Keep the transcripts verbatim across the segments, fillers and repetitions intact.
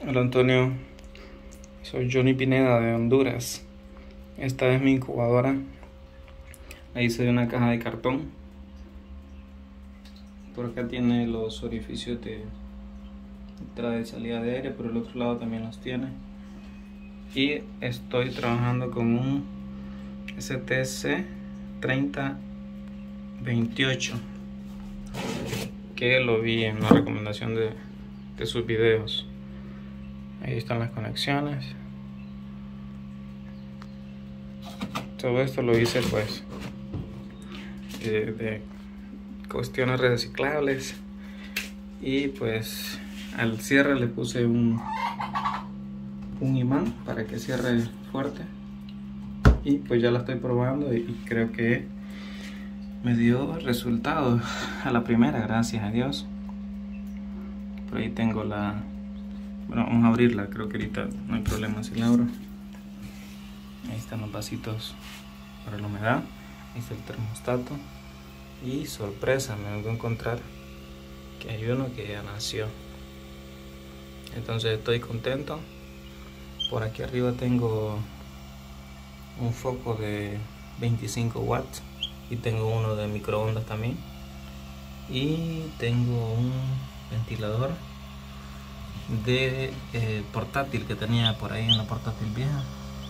Hola Antonio, soy Johnny Pineda de Honduras. Esta es mi incubadora. La hice de una caja de cartón. Por acá tiene los orificios de entrada y salida de aire, por el otro lado también los tiene. Y estoy trabajando con un S T C treinta veintiocho que lo vi en la recomendación de, de sus videos. Ahí están las conexiones. Todo esto lo hice pues de, de cuestiones reciclables. Y pues al cierre le puse un, un imán para que cierre fuerte. Y pues ya la estoy probando y creo que me dio resultado a la primera, gracias a Dios. Por ahí tengo la... Bueno, vamos a abrirla, creo que ahorita no hay problema si la abro. Ahí están los vasitos para la humedad. Ahí está el termostato. Y sorpresa, me vengo a encontrar que hay uno que ya nació. Entonces estoy contento. Por aquí arriba tengo un foco de veinticinco watts y tengo uno de microondas también. Y tengo un ventilador de eh, portátil que tenía por ahí en la portátil vieja,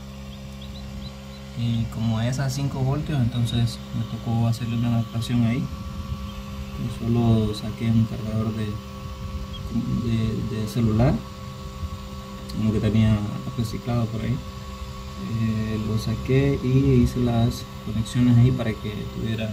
y como es a cinco voltios, entonces me tocó hacerle una adaptación ahí. Yo solo saqué un cargador de, de, de celular, uno que tenía reciclado por ahí. Eh, lo saqué y hice las conexiones ahí para que tuviera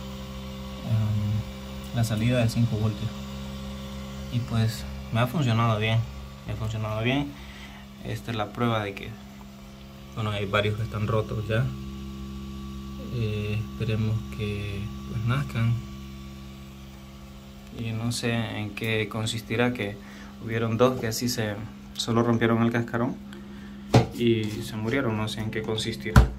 um, la salida de cinco voltios. Y pues me ha funcionado bien, me ha funcionado bien. Esta es la prueba de que, bueno, hay varios que están rotos ya. Eh, esperemos que pues nazcan. Y no sé en qué consistirá, que hubieron dos que así se solo rompieron el cascarón y se murieron, no sé en qué consistirá.